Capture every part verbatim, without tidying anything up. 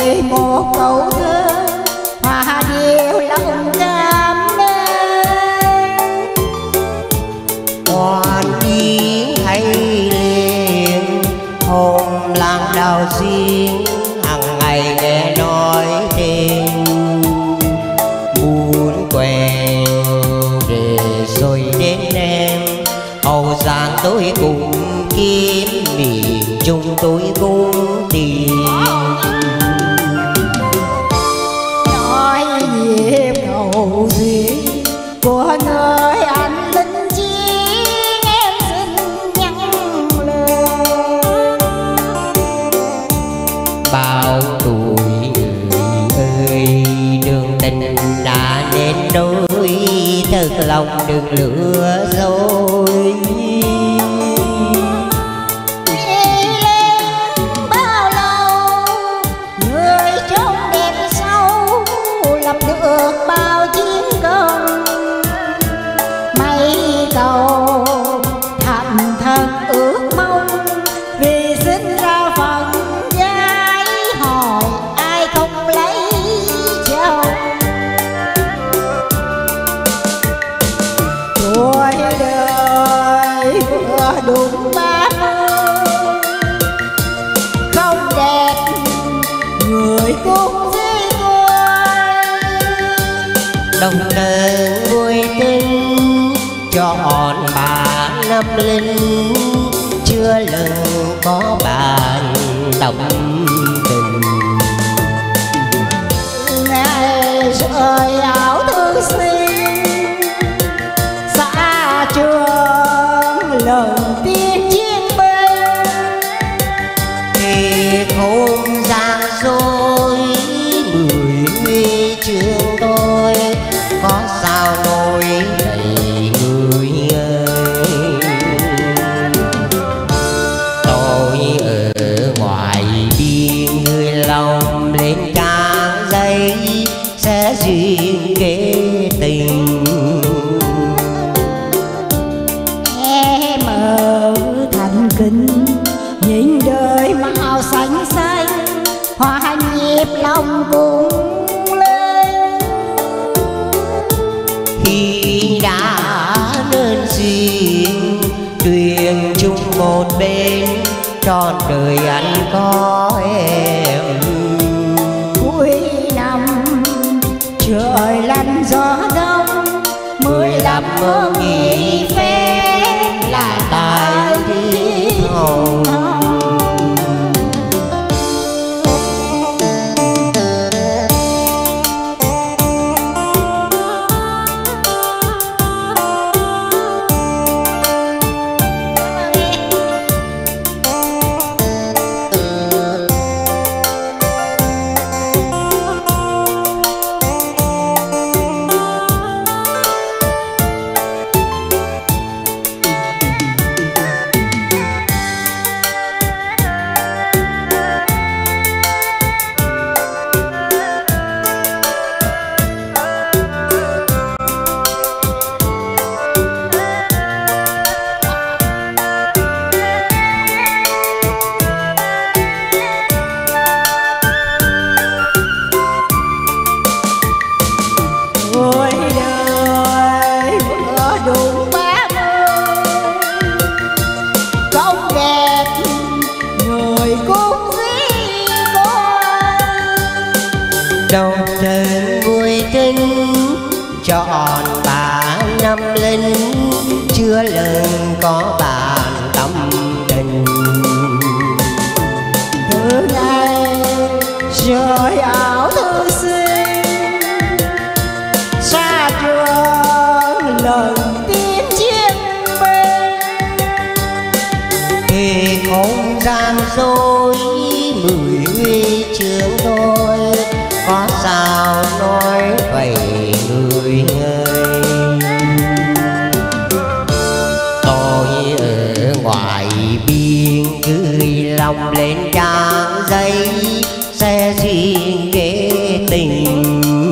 đời một câu thơ hòa điệu lòng đam mê. Hoàn ý hay liền hồn làng đào riêng, hàng ngày nghe nói tên muốn quen để rồi đến em. Hậu Giang tôi cùng kiếm, miền Trung tôi cũng tìm. Nói nhịp cầu duyên của nơi anh linh chiến, em xin nhắn lời. Bao tuổi người ơi, đường tình đã nên đôi, thật lòng đừng lừa dối. Bao chiến công mấy câu thầm thật ước mong, vì sinh ra phận gái hỏi ai không lấy chồng. Tuổi đời vừa đúng ba mươi, không đẹp người cũng đồng đơn vui tính chọn bà năm linh, chưa lần có bạn đồng tình. Ngày rời áo thư sinh xa trường lần tiên chiến binh, thì không gian dối mười huy chương tôi có sao nổi đầy người ơi. Tôi ở ngoài biên người lòng lên trang giấy sẽ duyên kế tình. em ở thành kính nhìn đời màu xanh xanh, hòa nhịp lòng cùng lên. Khi đã nên duyên truyền chung một bên, trọn đời anh có em. Cuối năm trời lạnh gió đông, mười lăm hôm nghỉ phép là tại thiên hồng. Tuổi đời vừa đúng ba mươi, không đẹp người cũng riêng con. Đồng tình vui tính chọn bà năm linh, chưa lần có bạn tâm tình. Từ ngày rời áo thư sinh xa trường lần tiên chiến binh, thì không gian dối mười huy chương thôi có sao nói vậy người ơi. Tôi ở ngoài biên gửi lòng lên trang giấy sẽ riêng kế tình.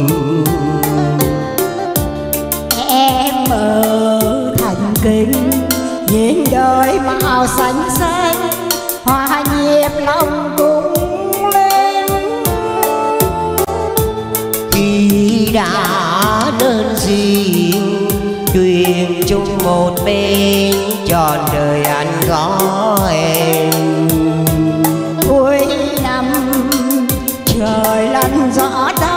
em ở thành kính nhìn đời màu xanh xanh, hòa nhịp lòng cùng lên. đã nên duyên truyền chung một bên trọn đời anh có em. Cuối năm trời lạnh gió